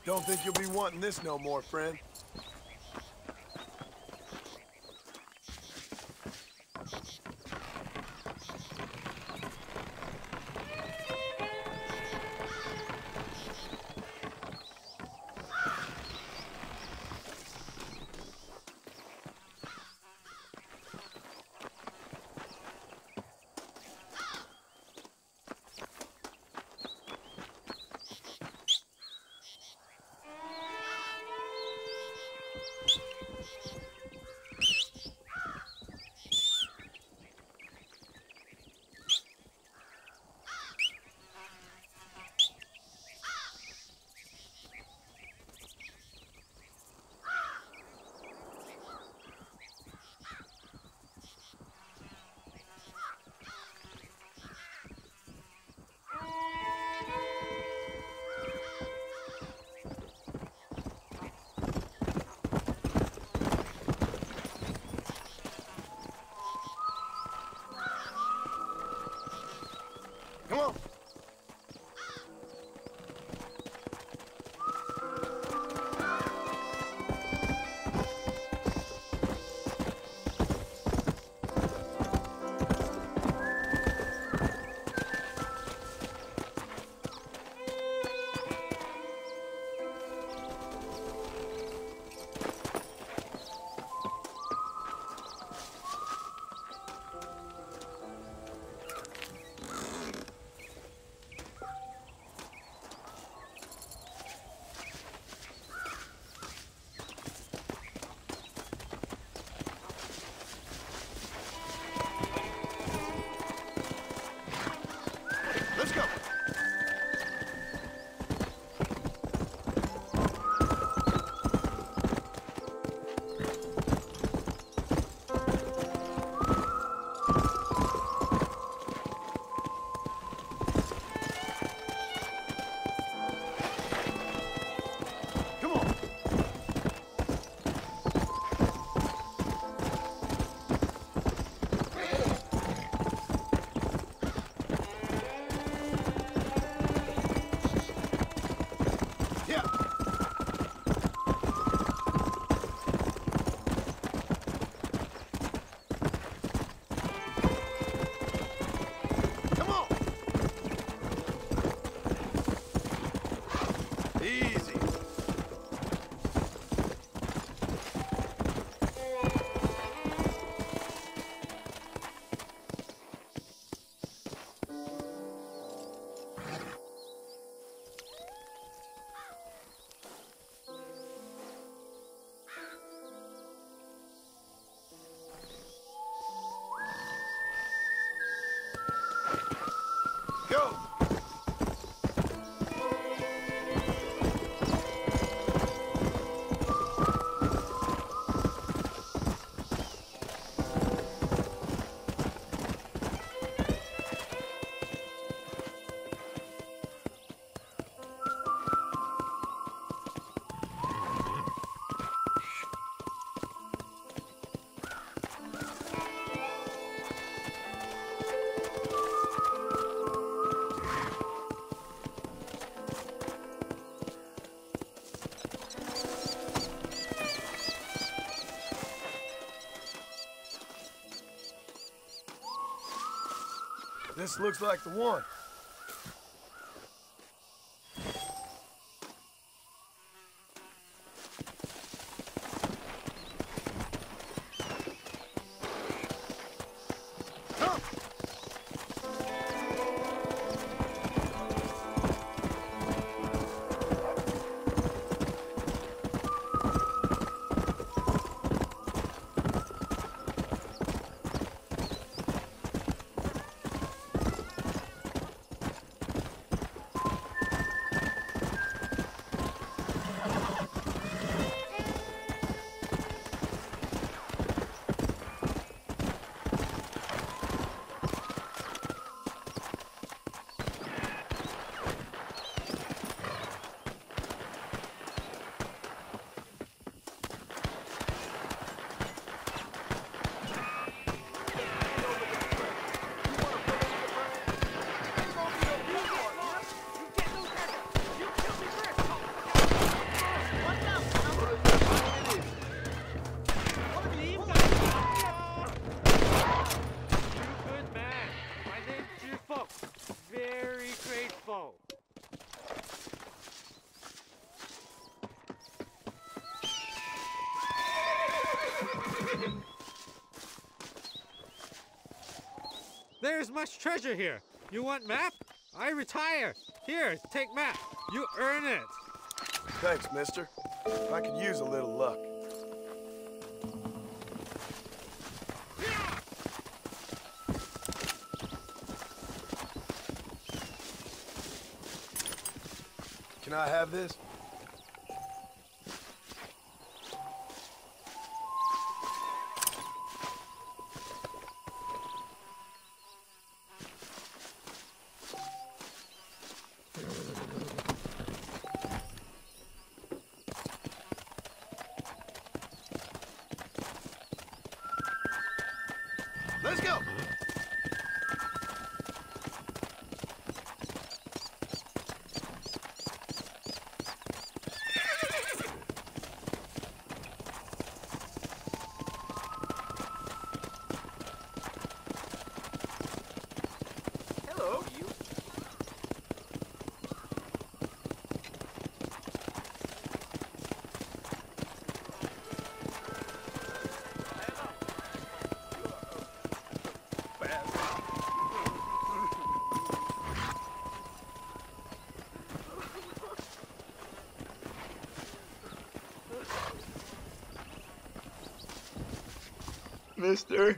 Don't think you'll be wanting this no more, friend. Come on. Let's go. Come on. Yeah. Come on. Easy. Go. This looks like the one. Come. There's much treasure here. You want map? I retire. Here, take map. You earn it. Thanks, mister. I could use a little luck. Can I have this? Let's go! Hello, you. Mister,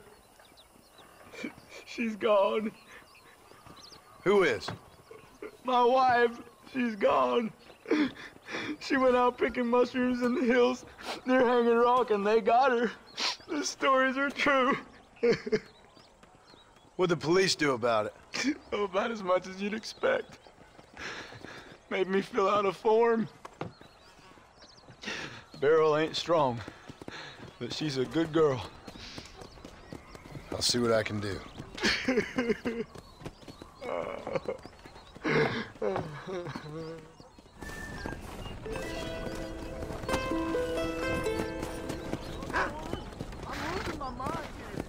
she's gone. Who is? My wife, she's gone. She went out picking mushrooms in the hills near Hanging Rock and they got her. The stories are true. What'd the police do about it? Oh, about as much as you'd expect. Made me fill out a form. Beryl ain't strong, but she's a good girl. I'll see what I can do. I'm losing my mind here.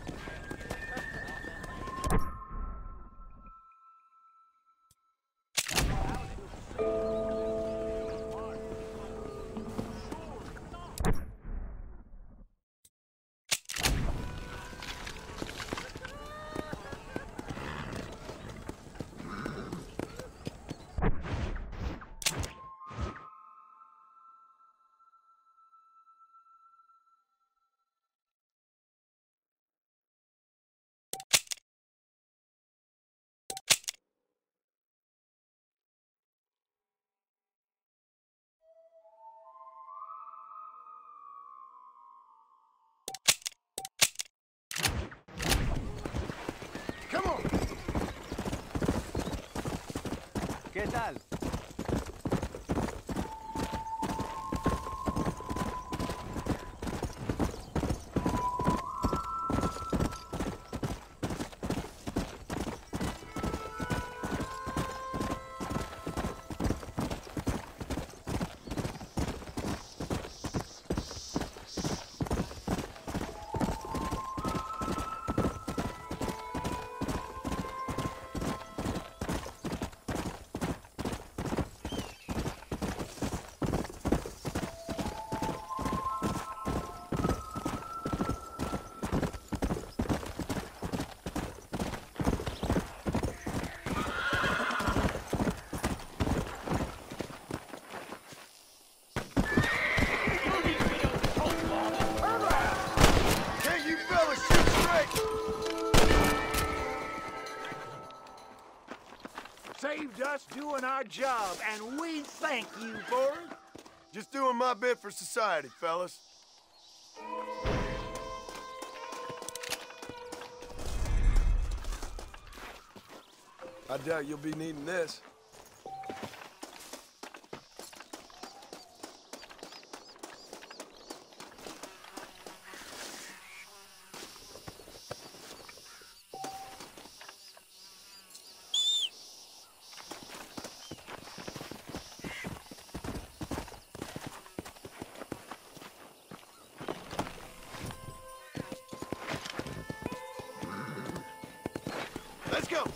Come on! ¿Qué tal? Can't you fellas shoot straight? Saved us doing our job, and we thank you for it. Just doing my bit for society, fellas. I doubt you'll be needing this. Let's go!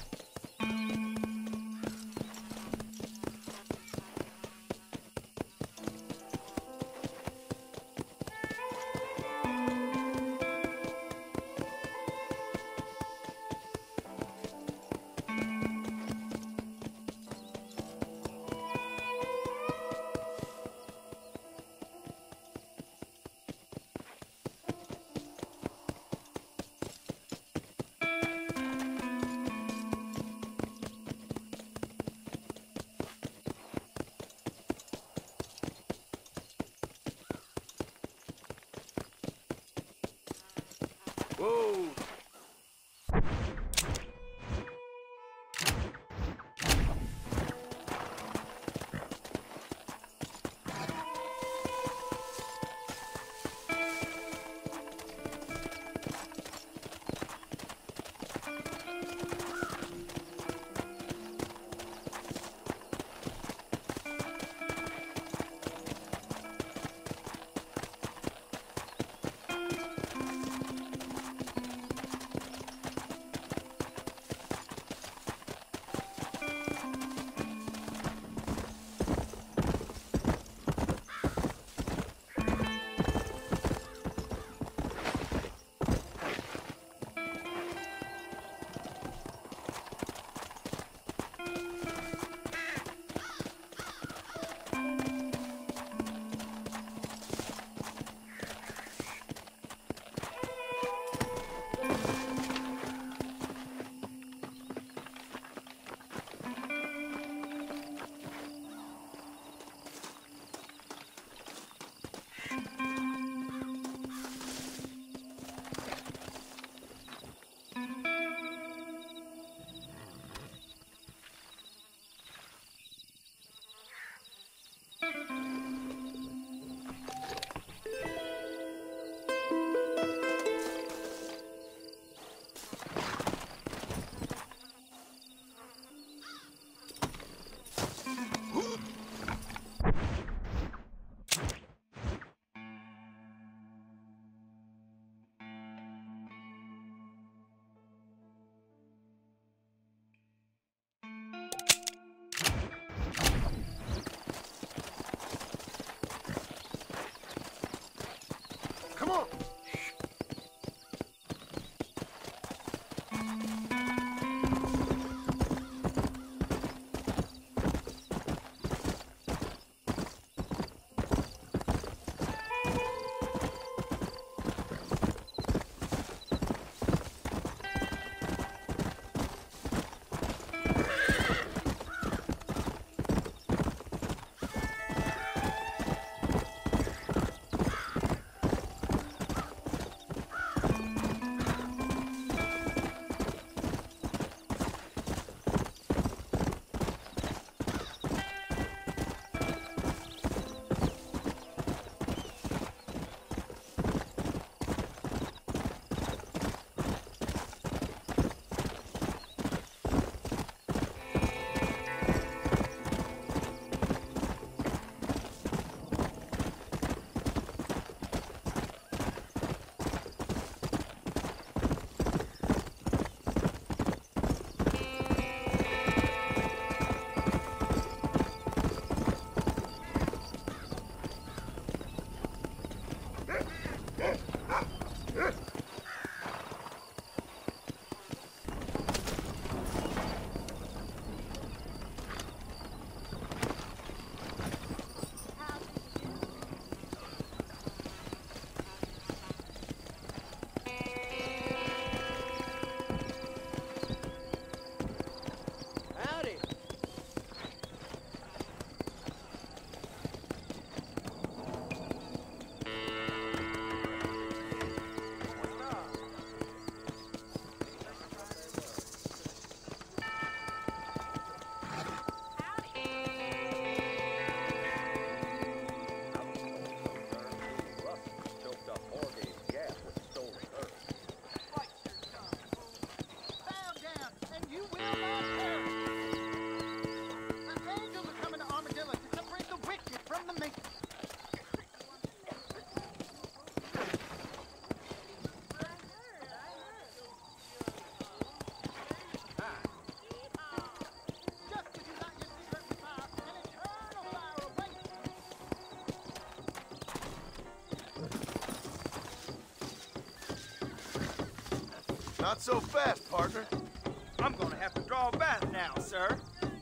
Not so fast, partner. I'm gonna have to draw a bath now, sir.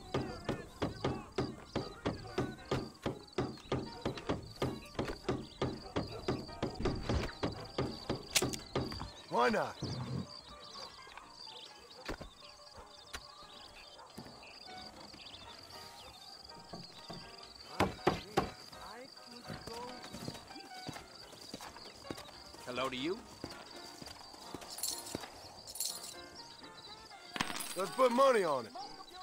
Why not? Hello to you. Let's put money on it.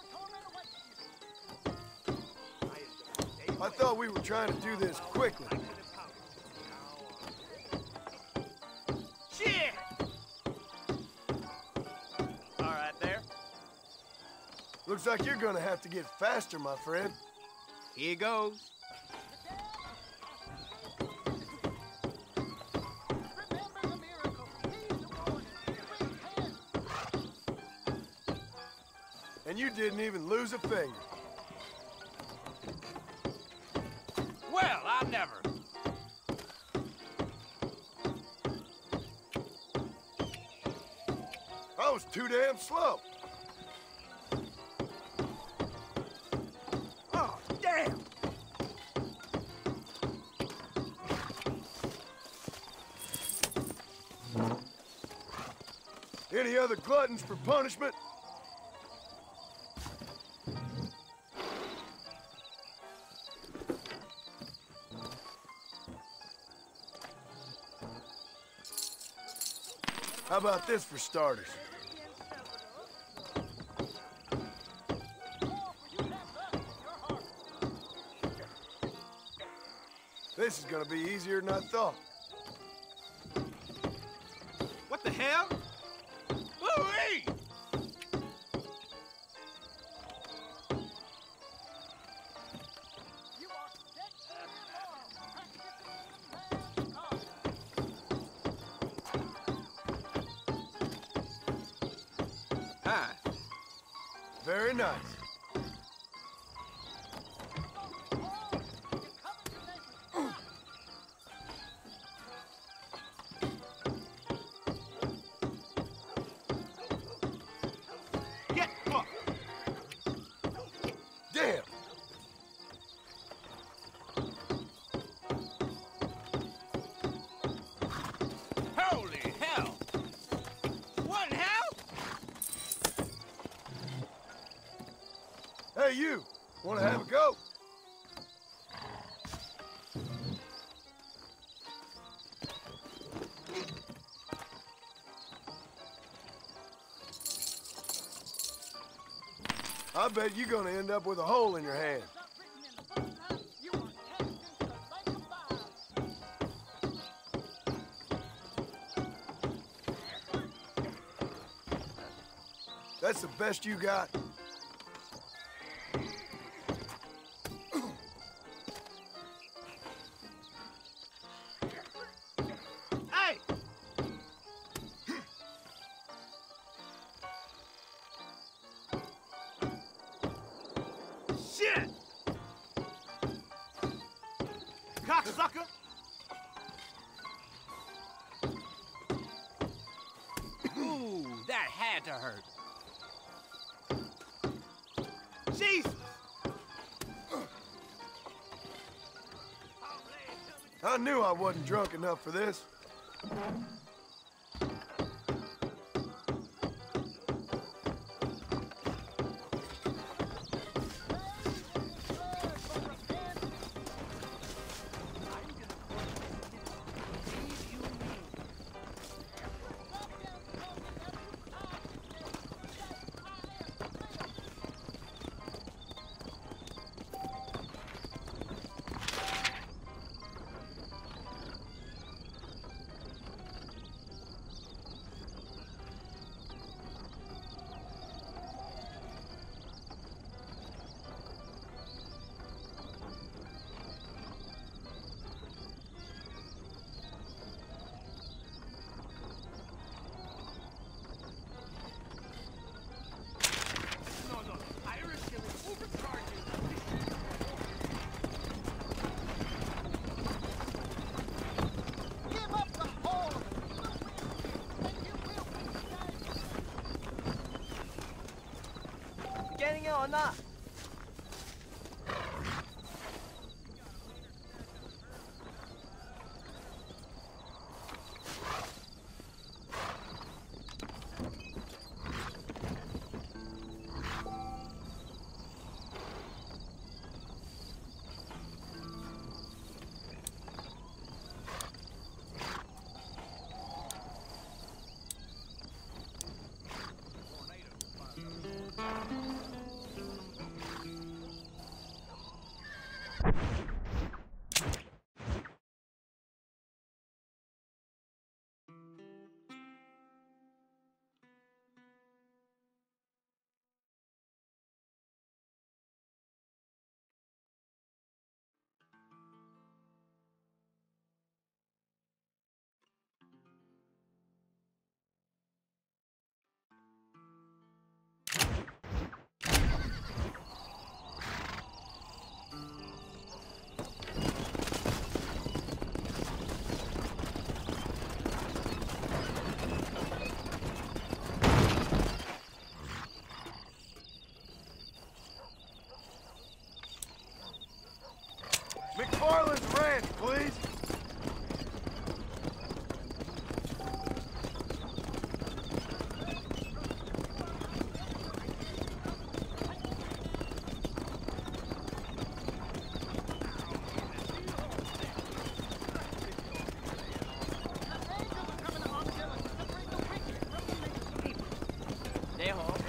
I thought we were trying to do this quickly. Shit! All right there. Looks like you're gonna have to get faster, my friend. Here goes. And you didn't even lose a finger. Well, I never. I was too damn slow. Oh, damn! Any other gluttons for punishment? How about this for starters? This is gonna be easier than I thought. What the hell? Woo-wee! Hi. Very nice. Get fucked! Damn! Holy hell! What in hell? Hey, you! Wanna have a go? I bet you're gonna end up with a hole in your hand. That's the best you got? Hey! Shit! Cocksucker! Ooh, that had to hurt. Jesus! I knew I wasn't drunk enough for this. 英文啦。 McFarland's Ranch, please. They home.